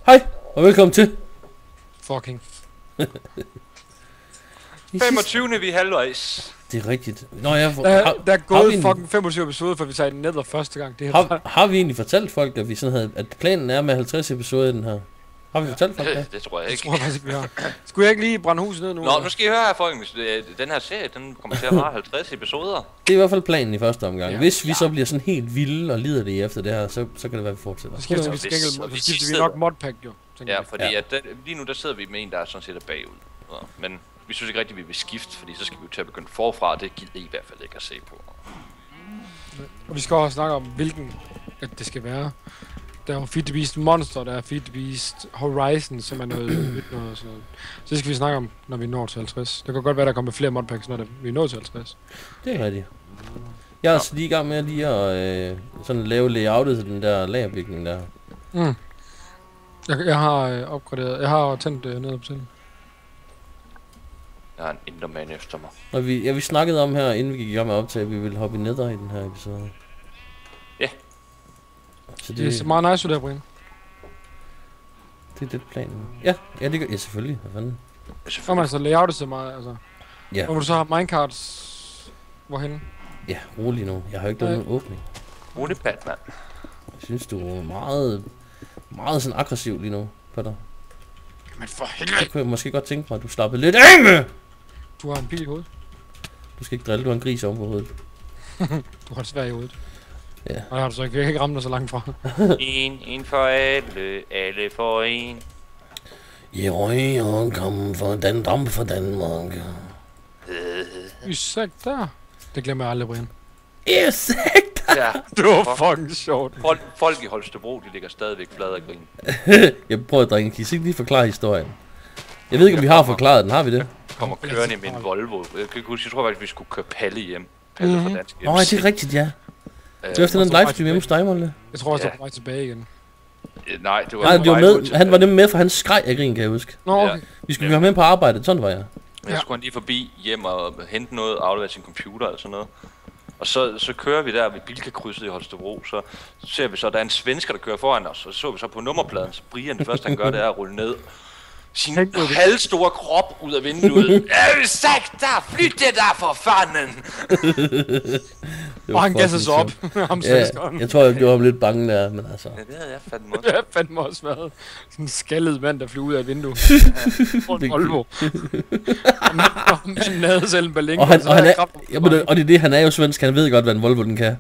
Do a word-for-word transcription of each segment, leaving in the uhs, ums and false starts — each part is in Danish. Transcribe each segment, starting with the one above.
Hej, og velkommen til. Fucking. femogtyvende vi er halvvejs. Det er rigtigt. Nå, jeg, har, Der, der er gået vi fucking femogtyve episoder, for vi tager den nether første gang. Det er har, har vi egentlig fortalt folk, at vi sådan havde, at planen er med halvtreds episoder i den her? Har vi fortalt folk det? Det, det tror jeg Det ikke. tror jeg faktisk ikke, vi har. Skulle jeg ikke lige brænde huset ned nu? Nå, nu skal I høre her, folkens. Den her serie, den kommer til at vare halvtreds episoder. Det er i hvert fald planen i første omgang. Ja. Hvis vi Ja. så bliver sådan helt vilde og lider det efter det her, så, så kan det være, at vi fortsætter. Så skifter vi Hvis- til gengæld, og så hvis skifter I vi sidder- nok modpack jo. tænker Ja, jeg. fordi Ja. at den, lige nu der sidder vi med en, der er sådan set er bagud. Så, men vi synes ikke rigtigt, vi vil skifte, fordi så skal vi jo til at begynde forfra, og det gider I i hvert fald ikke at se på. Og vi skal også snakke om, hvilken at det skal være. Der er jo Feed the Beast Monster, der er Feed the Beast Horizon, som er noget nyt noget og sådan noget. Så det skal vi snakke om, når vi når til halvtreds. Det kan godt være, der kommer flere modpacks, når der, vi når til halvtreds. Det er rigtigt. Jeg er altså lige i gang med lige at øh, sådan lave layoutet til den der lagerbygning der. Mm. Jeg, jeg har øh, opgraderet, jeg har tændt øh, ned på tiden. Jeg har en Enderman efter mig. Og vi, ja, vi snakkede om her, inden vi gik i gang med at optage, at vi ville hoppe i nether i den her episode. Ja. Så Det, det, det er meget nice ud der, Brian. det er det planen. Ja, ja, det gør, ja selvfølgelig. Hvad fanden? Kom altså, layoutet så meget, altså. Ja, Hvor du så har minecarts... Hvorhenne? ja, rolig nu. Jeg har jo ikke lavet nogen åbning. Rolig Batman. Jeg synes, du er meget, meget sådan aggressiv lige nu på dig. Men for Så helvede! kunne jeg måske godt tænke mig, at du slappede lidt af med. Du har en pil i hovedet. Du skal ikke drille, du har en gris oven på hovedet. Du har det svært i hovedet. Ja. Og har du så ikke, jeg kan ikke ramme dig så langt fra. En, en for alle, alle for en. Jeg røg kom for den dam for Danmark. Isæk der. Det glemmer jeg aldrig, Brian. Yes! Ja, Det var fucking sjovt. folk, folk i Holstebro, de ligger stadigvæk flade af grin. Jeg prøver at drikke. Kan I ikke lige forklare historien? Jeg ved ikke, om vi har forklaret den. Har vi det? Kommer kørende med en Volvo. Jeg kan ikke huske, jeg tror faktisk, vi skulle køre Palle hjem. Palle fra Mhm. Dansk Nå, ja, det er rigtigt, ja. Øh, Det var efter den livestream hjemme hos dig, Molle. Jeg tror også, Ja. du er på vej tilbage igen. øh, Nej, det var Nej, på det var vej ud med. til- Han var nemlig med, for han skreg af grin, kan jeg huske. Nå, Ja. okay. Vi skulle køre med på arbejde, sådan var jeg. Men så skulle han lige forbi hjem og hente noget, aflevere sin computer og sådan noget. Og så, så kører vi der ved Bilka-krydset i Holstebro, så ser vi så, at der er en svensker, der kører foran os, og så så vi så på nummerpladen, så Brian, det første han gør, det er at rulle ned sin Tænk ud af det. halvstore krop ud af vinduet. Øh, sagt der, flyt det der for fanden! Det Og han gasser fucking sig op. sjovt. Ham Ja, svenskeren. jeg tror, jeg gjorde ham lidt bange der, men altså. Ja, det havde jeg fandme også. Det har fandme også været sådan en skaldet mand, der flyver ud af et vindue. På en Det- Volvo. Og manden- og manden havde selv en balling. Og han, så og han havde er, krabber på jamen, vejen. og det er det, han er jo svensk, han ved godt, hvad en Volvo den kan.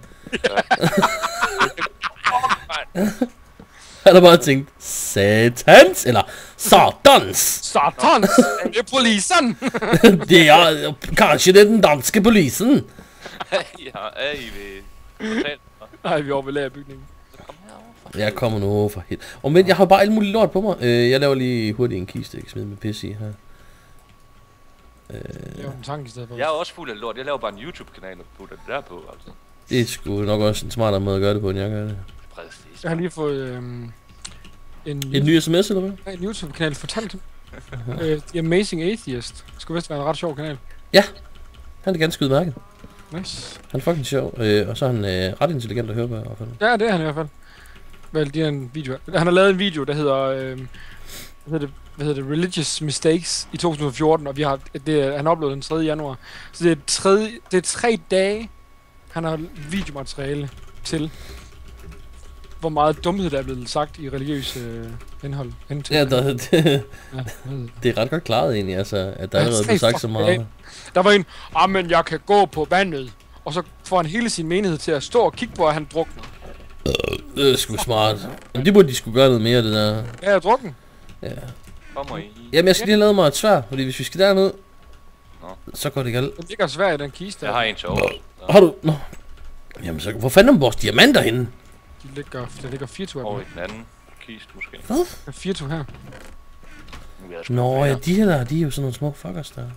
Han har bare tænkt, satans, eller satans, Satans! Det er polisen! det er kanskje det er den danske polisen. Ja, er I ved... Fortæl mig. Nej, vi er over ved lagerbygningen. Så kom herover for Jeg kommer nu over for helt. Og men jeg har bare alt muligt lort på mig. Øh, jeg laver lige hurtigt en kiste, jeg kan smide med pis i her. Øh, Det er jo en tank i stedet for. Jeg er også fuld af lort. Jeg laver bare en YouTube-kanal og putter det der på, altså. det er sgu nok også en smartere måde at gøre det på, end jeg gør det. Præcis. Jeg har lige fået øhm, en, En ny sms, eller hvad? en YouTube-kanal fortalt. øh, The Amazing Atheist. Det skulle vist være en ret sjov kanal. Han er ganske udmærket. Nice. Han er fucking sjov, øh, og så er han øh, ret intelligent at høre på i hvert fald. Ja, det er han i hvert fald. Vel, det er en video. Han har lavet en video, der hedder... Øh, hvad hedder det? Hvad hedder det? Religious Mistakes i to tusind og fjorten, og vi har, det er, han uploadede den tredje januar. Så det er, tredje, det er tre dage, han har videomateriale til, hvor meget dumhed der er blevet sagt i religiøs øh, indhold. Indtil. Ja, der, det, Ja, hvad hedder det? det er ret godt klaret egentlig, altså, at der Ja, allerede er blevet tre sagt så fucking meget. dage. Der var en, ah, men jeg kan gå på vandet. Og så får han hele sin menighed til at stå og kigge på, at han drukner. Det er sgu smart. Men det burde de skulle gøre noget mere, det der. Ja, jeg er drukken. Ja. Kommer I? Jamen, jeg skal lige have lavet mig et sværd, fordi hvis vi skal derned, Nå. så går det galt. Den ligger svært i den kiste. Jeg har en til over. Har du? Nå. Jamen, så hvor fanden er vores diamanter henne? De ligger, der ligger fire Over af i den anden kiste, måske. dem. Der er fire her. Nu er jeg sgu Nå, flere. ja, de her der, de er jo sådan nogle små fuckers der.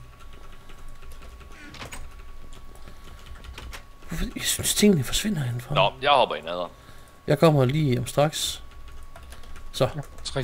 Hvorfor- Jeg synes, tingene forsvinder herindefra. Nå, jeg hopper i nader. Jeg kommer lige om straks. Så. Ja, tre.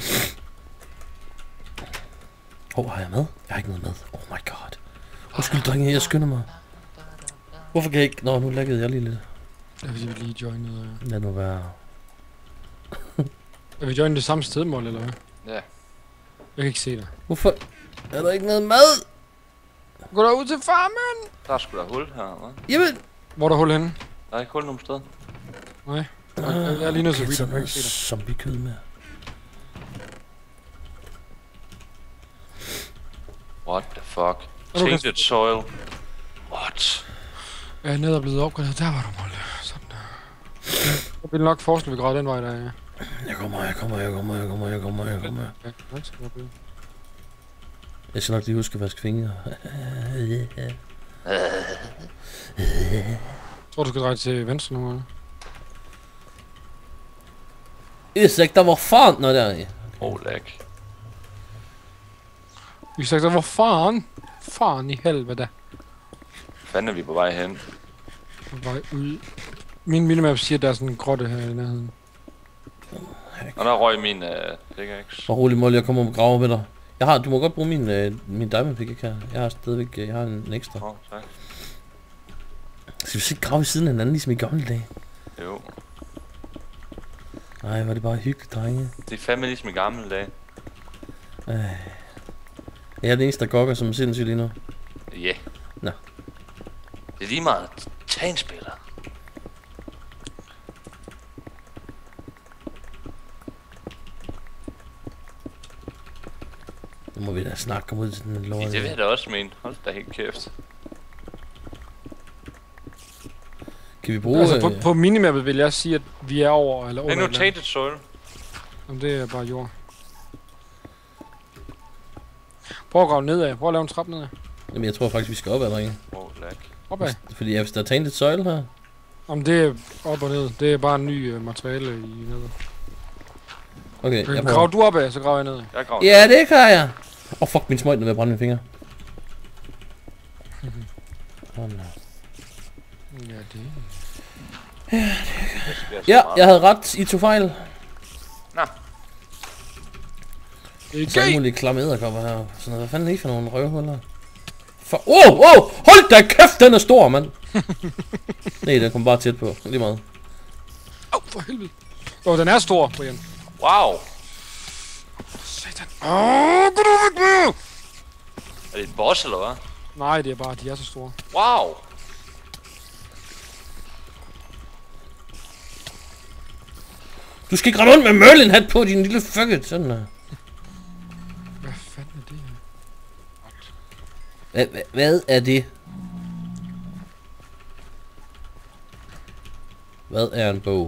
Åh, oh, har jeg med? Jeg har ikke noget med. Oh my god. Undskyld, drenge, jeg skynder mig. Hvorfor kan jeg ikke? Nå, nu laggede jeg lige lidt. Jeg vil lige joine. Øh. Lad nu være. Er vi joine det samme stedmål, eller hvad? Ja. Jeg kan ikke se dig. Hvorfor er der ikke noget mad? Gå der ud til farmen! Der er sgu da hul her, hva'? Jamen. Hvor er der hul henne? Der er ikke hul nogen sted. Nej. Jeg, jeg er lige nødt til at Kan read, sådan jeg kan ikke noget se dig. zombie-kød med. What the fuck? du kan- Tainted soil. What? Jeg er nede og blevet opgraderet. Der var du, Molde. Sådan der. Jeg vil nok forestille, at vi græder den vej, der er. Jeg kommer, jeg kommer, jeg kommer, jeg kommer, jeg kommer, jeg kommer. Ja, ikke så godt. Jeg skal nok lige huske at vaske fingre. Jeg tror, du skal dreje til venstre nu, eller? Ursäkta, hvor fan? Nå, der er I. Oh, lag. Vi sagde så, hvor fanden? Fanden i helvede. Fanden er vi på vej hen? På vej ud. Min minimap siger, at der er sådan en grotte her i nærheden. Og der røg min uh, pickaxe. Og rolig, Molly, jeg kommer og graver med dig. Jeg har, du må godt bruge min, øh, min diamond pick her. Jeg har stadigvæk, øh, jeg har en, en ekstra. Åh, oh, tak. Skal vi så ikke grave ved siden af hinanden, ligesom i gamle dage? Jo. Nej, var det bare hyggeligt, drenge. Det er fandme ligesom i gamle dage. Øh. Jeg er den eneste, der gokker som er sindssygt lige nu. Ja. Yeah. Nå. Det er lige meget. Tag en spiller. Nu må vi da snakke om ud til den lort. Det vil jeg da også mene. Hold da helt kæft. Kan vi bruge... Altså, på, øh, på minimappet vil jeg sige, at vi er over eller Det under. er nu tainted soil. Jamen, det er bare jord. Prøv at grave nedad. Prøv at lave en trap nedad. Jamen, jeg tror faktisk, vi skal opad, drenge. Oh, lag. Opad. Fordi ja, hvis der er tainted soil her... Om det er op og ned. Det er bare en ny uh, materiale i nede. Okay, Okay, jeg grav prøver. du opad, så graver jeg nedad. Jeg graver. Ja, det kan jeg. Åh, oh, fuck, min smøjt er ved at brænde mine fingre. Åh, oh, no. Ja, det Ja, jeg havde ret. I tog fejl. Nå. er Så alle gay! mulige klamme edderkopper her. Sådan noget. Hvad fanden er I for nogle røvhuller? For... Wow, wow! Hold da kæft, den er stor, mand! Nej, den kom bare tæt på. Lige meget. Au, for helvede. Åh, oh, den er stor, Brian. Wow. Satan. Åh, gå du væk med! Er det et boss, eller hvad? Nej, det er bare, de er så store. Wow. Du skal ikke rende rundt med Merlin hat på, din lille fucket. Sådan der. Hvad fanden er det her? Hvad, hvad, hvad er det? Hvad er en bog?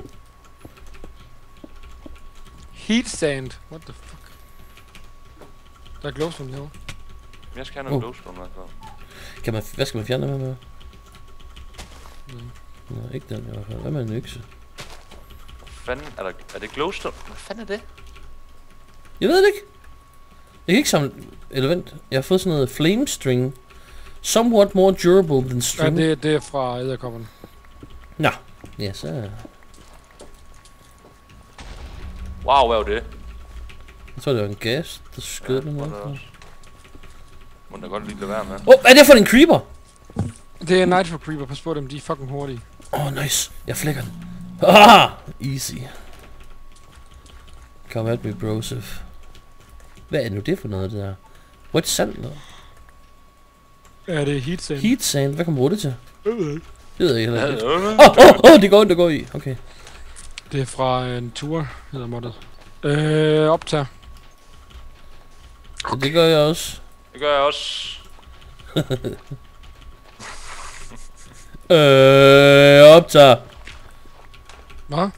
Heat sand. What the fuck? Der er glowstone herovre. Jeg skal have noget Oh. glowstone, i hvert fald. Kan man, hvad skal man fjerne med med? Nej. Nå, ikke den i hvert fald. Hvad med en økse? Fanden, er, der, er det glowstone? Hvad fanden er det? Jeg ved det ikke. Jeg kan ikke samle... Eller vent. Jeg har fået sådan noget flame string. Somewhat more durable than Ja, string. det, det er fra edderkopperne. Nå. Ja, så... Wow, hvad var det? Jeg tror, det var en gas, der skød den må her. det også. Må da godt lige lade være med. Åh, oh, hvad er det for en creeper? Det er Nitro Creeper. Pas på dem, de er fucking hurtige. Åh, oh, nice. Jeg flækker den. Ah, easy. Come at me, brosif. Hvad er nu det for noget, det der? What sand? Eller? Ja, det er heat sand. Heat sand. Hvad kan man bruge det til? Jeg ved ikke. Det ved jeg heller ikke. Øh, Åh, åh, åh, det går ind, det går i. Okay. Det er fra en tur, hedder moddet. Øh, optag. Så det gør jeg også. Det gør jeg også. Øh, optager. Hvad?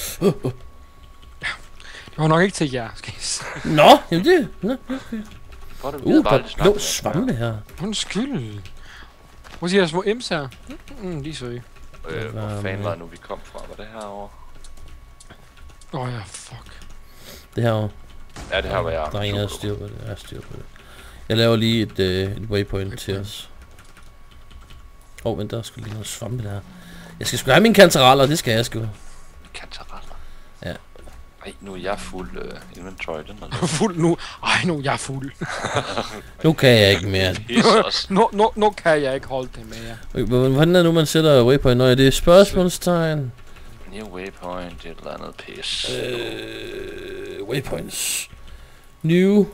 Det var nok ikke til jer, skal jeg sige. Nå, jamen det... Nå, okay. Godt, at vi Uh, havde der bare er lidt blå snakket. svampe her. Undskyld. Hvor siger jeg små M's her? Mm, mm, de er søge. Øh, hvor fanden var det nu, vi kom fra? Var det herovre? Åh oh, ja, fuck. Det her. Ja, det her var jeg. Der er ingen, der styr på det. Jeg har styr på det. Jeg laver lige et, øh, et waypoint til os. Åh, oh, vent, der er sgu lige noget svampe der. Jeg skal sgu have mine kantereller, det skal jeg sgu. Kantareller. Ja. Ej, nu er jeg fuld uh, inventory, den er Fuld nu. Ej, nu er jeg fuld. Nu kan jeg ikke mere. Jesus. Nu, nu, nu kan jeg ikke holde det mere. Okay, hvordan er det nu, man sætter waypoint? Nå, ja, det er spørgsmålstegn. New waypoint, et eller andet pis. Øh, waypoints. New.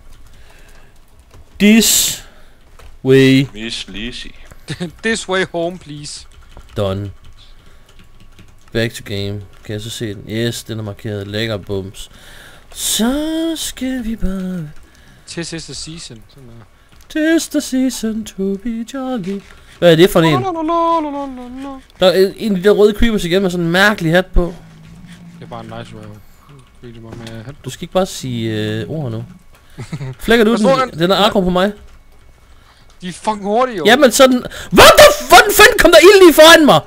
This way. Miss Lizzy. This way home, please. Done. Back to game. Kan jeg så se den? Yes, den er markeret. Lækker bums. Så skal vi bare... This is the season. Sådan der. Tis the season to be jolly. Hvad er det for en? Der er en af de der røde creepers igen med sådan en mærkelig hat på. Det er bare en nice røv. Med hat. Du skal ikke bare sige øh, ord nu. Flækker du den? Den er aggro på mig. De er fucking hurtige, jo. Jamen sådan... Hvad der... Hvordan fanden kom der ild lige foran mig?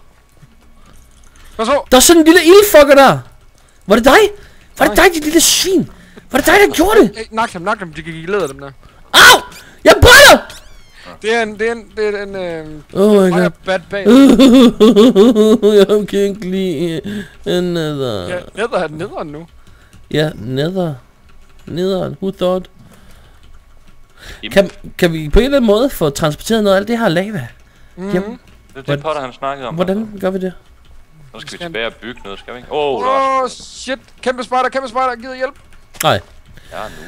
Hvad så? Der er sådan en lille ildfucker der. Var det dig? Var det dig, dit lille svin? Var det dig, der gjorde det? Hey, nak dem, nak dem. De kan ikke lede dem der. Au! Jeg brænder! Det er en... Det er en... Det er en... Øh, Oh my god. bad bag. Jeg kan ikke lide nether. Ja, nether er den nederen nu. Ja, nether. Nederen. Who thought? Kan, kan vi på en eller anden måde få transporteret noget af alt det her lava? Mm-hmm. Jamen, Det er det Potter, han snakkede om. hvordan gør vi det? Så skal vi tilbage og bygge noget, skal vi ikke? Åh, oh, Åh, oh, shit. Kæmpe spider, kæmpe spider. Gider hjælp. Nej. ja, nu.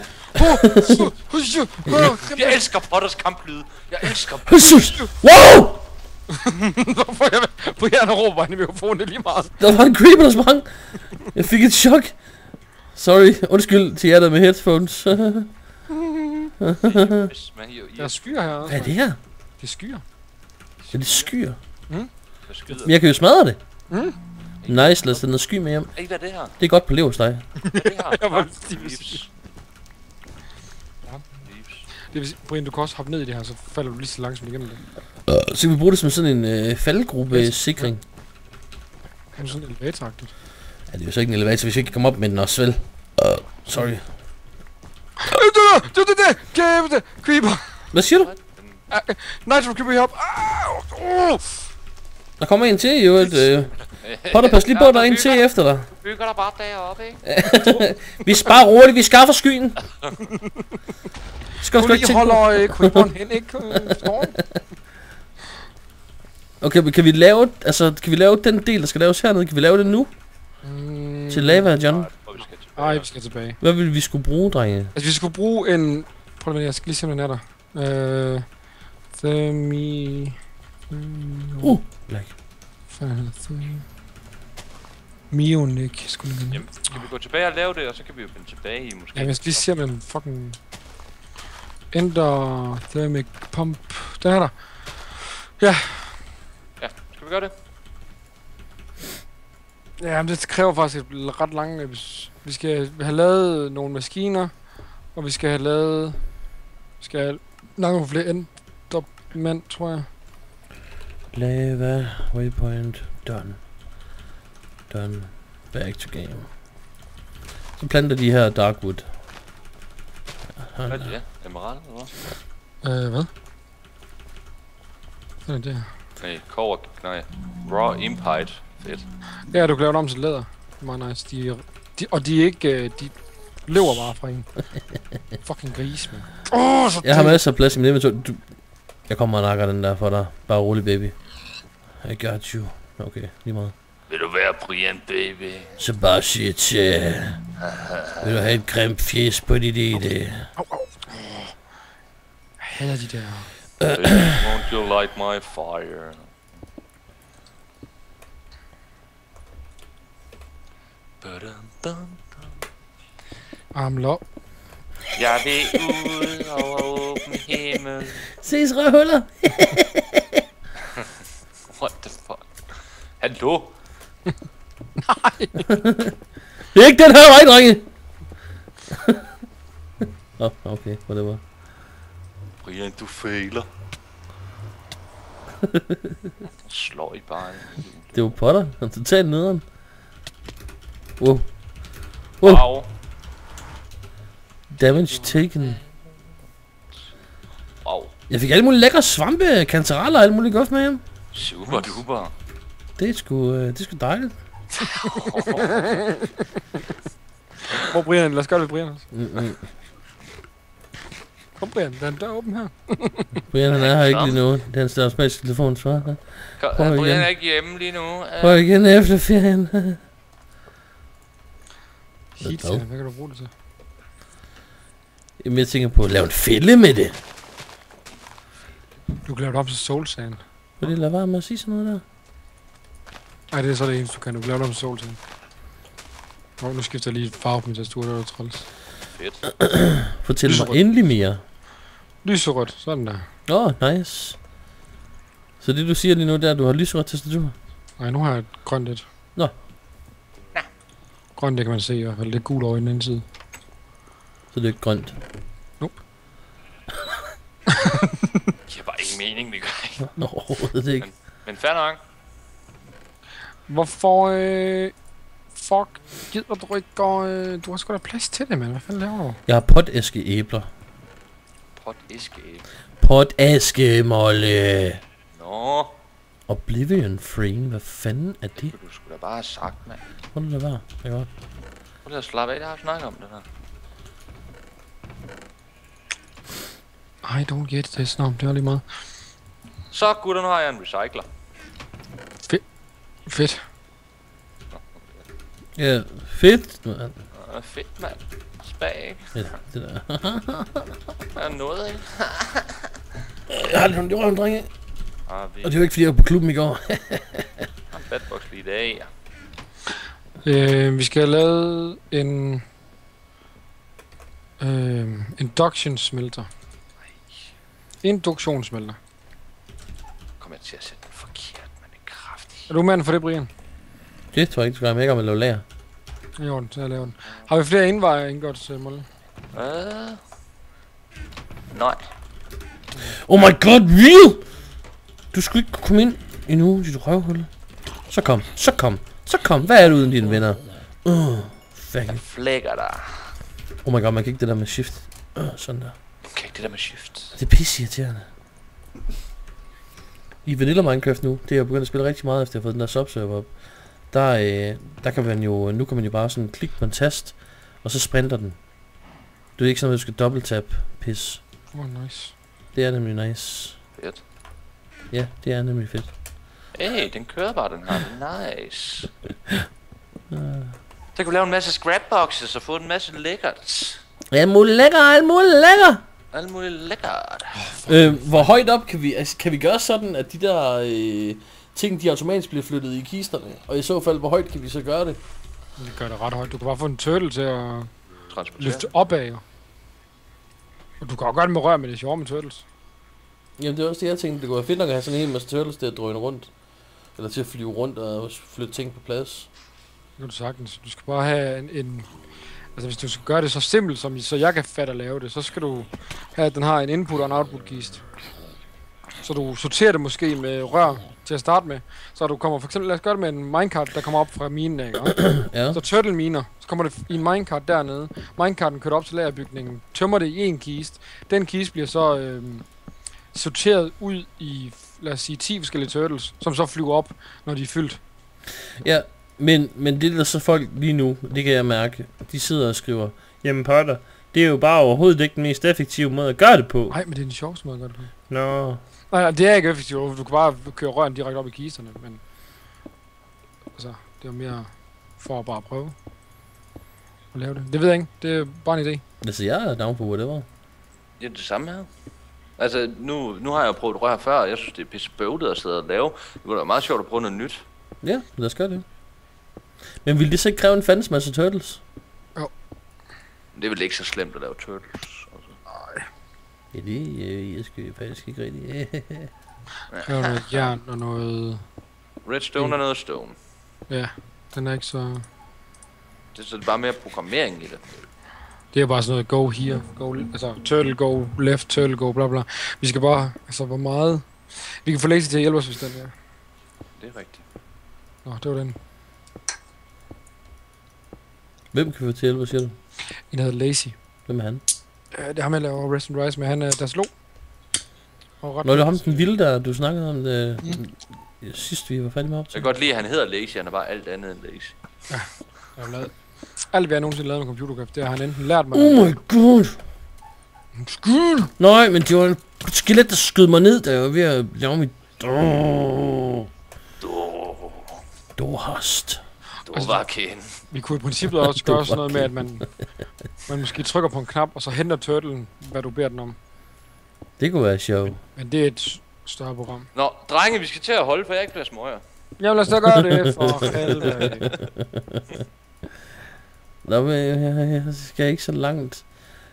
Oh, Jeg elsker Potters kamplyde. Jeg elsker Wow! Hvorfor jeg Brian råber bare i mikrofonen, det er lige meget. Der var en creeper, der sprang. Jeg fik et chok. Sorry, undskyld til jer der med headphones. Man, Der er skyer her. Hvad er det her? Det er skyer. Er det skyer? Mm. Men jeg kan jo smadre det. Mm. Nice, lad os tage noget sky med hjem. Ej, hvad er det her? Det er godt på leversteg. Hvad er det her? Jeg var Ah, lige ved at leaves. Ja. Leaves. Det vil sige, Brian, du kan også hoppe ned i det her, så falder du lige så langsomt igennem det. Så kan vi bruge det som sådan en øh, faldgruppe-sikring. Det er sådan elevatoragtigt. Ja, det er jo så ikke en elevator, hvis vi ikke kan komme op med den også, vel? Uh, sorry. Det er det, det er det, kæmpe creeper. Hvad siger du? Nitro creeper heroppe. Au! Der kommer en til, jo. Et, øh, Potter, pas lige på, der er en til efter dig. Bygger der bare deroppe, ikke? Vi sparer roligt, vi skaffer skyen. Skal du Kunne ikke lige holde øh, creeperen hen, ikke? Forstår du? Okay, men kan vi lave, altså, kan vi lave den del, der skal laves hernede? Kan vi lave det nu? Mm. Til lava, John? Nej, hvor vi skal tilbage. Ej, vi skal tilbage. Hvad vil vi skulle bruge, drenge? Altså, vi skulle bruge en... Prøv lige, jeg skal lige se, om den er der. Øh... Themi... Uh, black. Mionic, skulle den. Jamen, skal vi gå tilbage og lave det, og så kan vi jo finde tilbage i måske. Ja, jeg skal lige se, om den fucking... Ender Thermic Pump. Den er der. Ja. Ja, skal vi gøre det? Ja, men det kræver faktisk et ret langt... øh, Vi skal have lavet nogle maskiner, og vi skal have lavet... Vi skal have langt flere endermænd, tror jeg. Lava, waypoint, done. Done. Back to game. Så planter de her darkwood. Hvad er det, ja? Emerald, eller hvad? Øh, hvad? Hvad er det her? Nej, kover, nej. Raw Impide. Fedt. Ja, du kan lave det om til læder. Det er meget nice. De, de, og de er ikke... øh, De lever bare fra en. Fucking gris, man. Åh, oh, så Jeg har masser af plads i min inventory. Du... Jeg kommer og nakker den der for dig. Bare rolig, baby. I got you. Okay, lige meget. Vil du være Brian, baby? Så bare shit, shit. Vil du have et grimt fjes på dit idé? Au, au. Jeg hader de der... Won't you light my fire? I'm low. Jeg vil ud over åben himmel. Ses røvhuller. What the fuck? Hallo? Det er ikke den her vej, drenge. Åh, oh, okay, whatever. Brian, du fejler. Slår I bare. Det var Potter. Han er totalt nederen. Wow. Wow. Wow. Damage taken. Wow. Jeg fik alle mulige lækre svampe, kantereller og alt muligt godt med hjem. Super duper. Det er sgu, øh, det er sgu dejligt. Hvor Brian? Lad os gøre det, Brian. Også. Mm-mm. Kom, Brian. Der er en dør åben her. Brian, han er her ikke lige nu. Det er hans automatisk telefon, svar. Prøv igen. Brian er ikke hjemme lige nu. Prøv igen efter ferien. Heat, hvad kan du bruge det til? Jamen, jeg tænker på at lave en fælde med det. Du kan lave det op til Soul Sand. Vil det lade være med at sige sådan noget der? Nej, det er så det eneste, du kan. Du kan lave det op til Soul Sand. Oh, nu skifter jeg lige farve på min tastatur, det var træls. Fedt. Fortæl Lyserødt. mig endelig mere. Lyserødt, sådan der. Åh, oh, nice. Så det du siger lige nu, det er, at du har lyserødt tastatur? Nej, nu har jeg et grønt et. Nå. Grønt, det kan man se i hvert fald. Det er gult over i den anden side. Så det er ikke grønt? Nope. Det giver bare ingen mening, det gør ikke. Nå, overhovedet ikke. Men, men fair nok. Hvorfor, øh... Fuck, gider du ikke og, øh... Du har sgu da plads til det, mand. Hvad fanden laver du? Jeg har potæske æbler. Pot escape. Potæske, Molle. Nå. Oblivion Frame, hvad fanden er det? Det kunne du sgu da bare have sagt, mand. Hvor er det der var? Jeg godt. Prøv lige at slappe af, jeg har snakket om det her. I don't get this. Nå, det var lige meget. Så gutter, nu har jeg en recycler. Fedt. Ja, fedt. Øh, fedt, mand. Spag. Ja, det der. Der er noget, ikke? Jeg har aldrig røven, drenge. Ah, vi Og det var ikke, fordi jeg var på klubben i går. har en fatbox lige i dag, ja. Øh, vi skal have lavet en... Øh, induction smelter. Induktionssmelter. Kom jeg til at sætte den forkert, men det er kraftigt. Er du mand for det, Brian? Det tror jeg ikke, du skal have med om at lave lager. I orden, så jeg laver den. Har vi flere indveje indgods, uh, Molle? Øh... Nej. Oh my god, real! Du skulle ikke komme ind endnu, dit røvhul. Så kom, så kom, så kom. Hvad er det uden dine venner? Uh, fuck. Jeg flækker dig. Oh my god, man kan ikke det der med shift. Uh, sådan der. Du kan ikke det der med shift. Det er pisseirriterende. I Vanilla Minecraft nu, det er jeg begyndt at spille rigtig meget efter jeg har fået den der subserver op. Der, øh, der kan man jo, nu kan man jo bare sådan klikke på en tast, og så sprinter den. Det er ikke sådan, at du skal dobbelt-tap pis. Oh, nice. Det er nemlig nice. Fedt. Ja, det er nemlig fedt. Hey, den kører bare, den her. Nice. Uh. Så kan vi lave en masse scrapboxes og få en masse lækkert. Alt muligt lækker, alt muligt lækker! Alt muligt lækkert. Øh, hvor højt op kan vi, altså, kan vi gøre sådan, at de der øh, ting, de automatisk bliver flyttet i kisterne? Og i så fald, hvor højt kan vi så gøre det? Det gør det ret højt. Du kan bare få en turtle til at Transportere. løfte opad. Jo. Og du kan også gøre det med rør, men det er sjovt med turtles. Jamen det er også det, jeg tænkte. Det kunne være fedt nok at have sådan en hel masse turtles til at drøne rundt. Eller til at flyve rundt og flytte ting på plads. Det kan du sagtens. Du skal bare have en, en... Altså hvis du skal gøre det så simpelt, som så jeg kan fatte at lave det, så skal du have, at den har en input og en output kist. Så du sorterer det måske med rør til at starte med. Så du kommer for eksempel, lad os gøre det med en minecart, der kommer op fra minen af, ikke? Ja. Så turtle miner, så kommer det i en minecart dernede. Minecarten kører op til lagerbygningen, tømmer det i en kist. Den kist bliver så øh, sorteret ud i, lad os sige, ti forskellige turtles, som så flyver op, når de er fyldt. Ja, men, men det der så folk lige nu, det kan jeg mærke, de sidder og skriver, jamen Potter, det er jo bare overhovedet ikke den mest effektive måde at gøre det på. Nej, men det er den sjoveste måde at gøre det på. Nå. Nej, det er ikke effektivt. Du kan bare køre røren direkte op i kisterne, men... Altså, det er mere for at bare prøve at lave det. Det ved jeg ikke. Det er bare en idé. Altså, jeg er down for whatever. Det er det samme her. Altså, nu, nu har jeg jo prøvet rør før, og jeg synes, det er pisse bøvlet at sidde og lave. Det kunne da være meget sjovt at prøve noget nyt. Ja, lad os gøre det. Men vil det så ikke kræve en fandens masse turtles? Det er vel ikke så slemt at lave turtles. Altså. Nej. Ja, det øh, jeg skal faktisk ikke rigtig. Der er noget jern og noget... Redstone mm. er noget stone. Ja, den er ikke så... Det er så bare mere programmering i det. Det er bare sådan noget go here, go... Altså, turtle go left, turtle go bla bla. Vi skal bare... Altså, hvor meget... Vi kan få Lazy til at hjælpe os, hvis den er. Det er rigtigt. Nå, det var den. Hvem kan fortælle, hvad siger du? En hedder Lazy. Hvem er han? Øh, det er ham, jeg laver Rest and Rise med. Han er der slog. Nå, det var ham den vilde, der du snakkede om det mm. sidst, vi var færdige med op til. Jeg kan godt lide, at han hedder Lazy, han er bare alt andet end Lazy. Ja, jeg har lavet... Alt, hvad jeg nogensinde lavet med computercraft, det har han enten lært mig... Oh my god! Skyd! Nej, men det var et skelet, der skød mig ned, da jeg var ved at lave mit... Oh. Dorhast. Dovahkiin. Vi kunne i princippet også gøre sådan noget med, at man, man måske trykker på en knap, og så henter turtlen, hvad du beder den om. Det kunne være sjovt. Men det er et større program. Nå, drenge, vi skal til at holde, for jeg ikke bliver smøger. Jamen lad os da gøre det, for helvede. Nå, men jeg, jeg skal ikke så langt.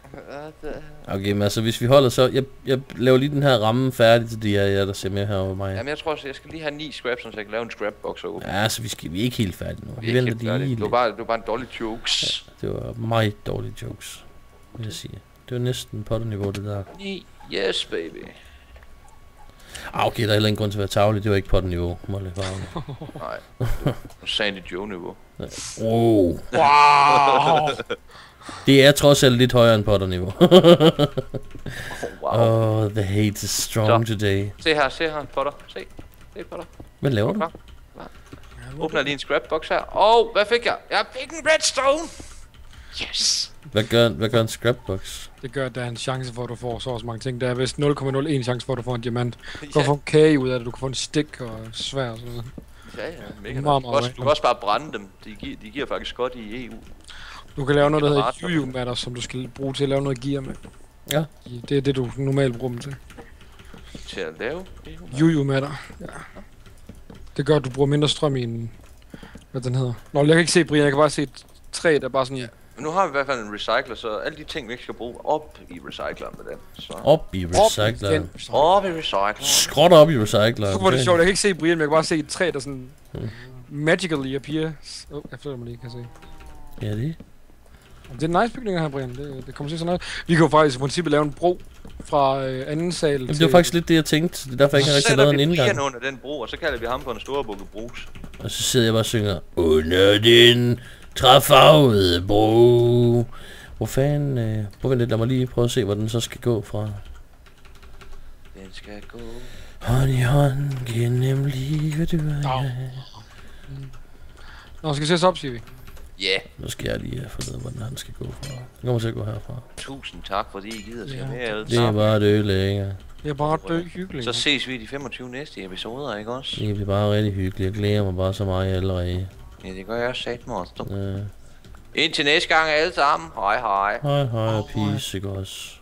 Okay, men altså, hvis vi holder så... Jeg, jeg laver lige den her ramme færdig til de her, jeg, der ser med herovre mig. Jamen, jeg tror også, jeg skal lige have ni scraps, så jeg kan lave en scrapbox og åbne. Ja, altså, vi, skal, vi er ikke helt færdige nu. Vi er ikke helt færdige. lige Det var bare, det var bare en dårlig jokes. Ja, det var meget dårlige jokes, vil jeg sige. Det var næsten på det niveau, det der. Yes, baby. Ah, okay, der er heller ingen grund til at være tavlig. Det var ikke på det niveau, Molly Farve. Nej. Sandy Joe-niveau. Wow. Wow! Det er trods alt lidt højere end Potter-niveau. Wow. Oh, the hate is strong Så. today. Se her, se her, Potter. Se. Se, Potter. Hvad laver du? Klar. Åbner lige en scrapbox her. Åh, oh, hvad fik jeg? Jeg fik en redstone! Yes! Hvad gør, hvad gør en scrapbox? Det gør, at der er en chance for, at du får så også mange ting. Der er vist nul komma nul en chance for, at du får en diamant. Du kan Ja. få en kage ud af det, du kan få en stik og svær og sådan noget. Ja, ja, mega Meget, meget, meget du, kan også, random. du kan også bare brænde dem. De giver, de giver faktisk godt i E U. Du kan lave noget, der hedder Generator. juju-matter, som du skal bruge til at lave noget gear med. Ja. Det er det, du normalt bruger dem til. Til at lave E U. Juju-matter, ja. Det gør, at du bruger mindre strøm i en... Hvad den hedder? Nå, jeg kan ikke se, Brian. Jeg kan bare se et træ, der bare sådan... Ja. Men nu har vi i hvert fald en recycler, så alle de ting, vi ikke skal bruge, op i recycleren med den. Så. Op i recycleren. Op i recycleren. Skråt op i recycleren. Så var det sjovt. Jeg kan ikke se Brian, men jeg kan bare se et træ, der sådan... Hmm. Magically appears. Åh, oh, jeg flytter mig lige, kan jeg se. Ja, det. Det er en nice bygning her, Brian. Det, det kommer til sådan noget. Vi kan jo faktisk i princippet lave en bro fra øh, anden sal Jamen, til... det var faktisk lidt det, jeg tænkte. Det er derfor, jeg ikke har rigtig lavet en indgang. Så sætter vi under den bro, og så kalder vi ham på en stor bukke brus. Og så sidder jeg bare og synger under den træfarvede bro. Hvor fanden... Øh, hvor vent lidt, lad mig lige prøve at se, hvor den så skal gå fra. Den skal gå. Hånd i hånd gennem livet, du og jeg. Nå, skal vi se os op, siger vi. Ja. Yeah. Nu skal jeg lige have fundet, hvor den skal gå fra. Den kommer til at gå herfra. Tusind tak, fordi I gider til Ja. med alle Det er sammen. bare det ødelægger. Det er bare død hyggeligt. Så ses vi i de femogtyve næste episoder, ikke også? Det bliver bare rigtig hyggeligt. Jeg glæder mig bare så meget allerede. Ja, det gør jeg også sat mig også. Ja. Indtil næste gang alle sammen. Hej hej. Hej hej og peace, ikke også?